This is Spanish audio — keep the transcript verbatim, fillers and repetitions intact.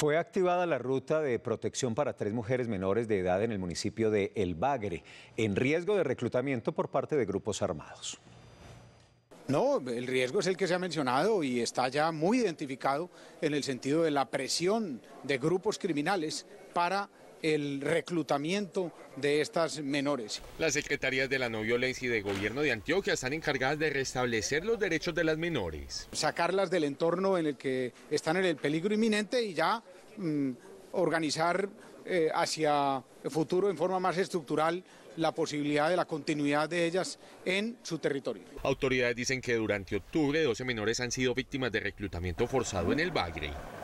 Fue activada la ruta de protección para tres mujeres menores de edad en el municipio de El Bagre, en riesgo de reclutamiento por parte de grupos armados. No, el riesgo es el que se ha mencionado y está ya muy identificado en el sentido de la presión de grupos criminales para el reclutamiento de estas menores. Las secretarías de la no violencia y de gobierno de Antioquia están encargadas de restablecer los derechos de las menores. Sacarlas del entorno en el que están en el peligro inminente y ya mmm, organizar eh, hacia el futuro en forma más estructural la posibilidad de la continuidad de ellas en su territorio. Autoridades dicen que durante octubre doce menores han sido víctimas de reclutamiento forzado en El Bagre.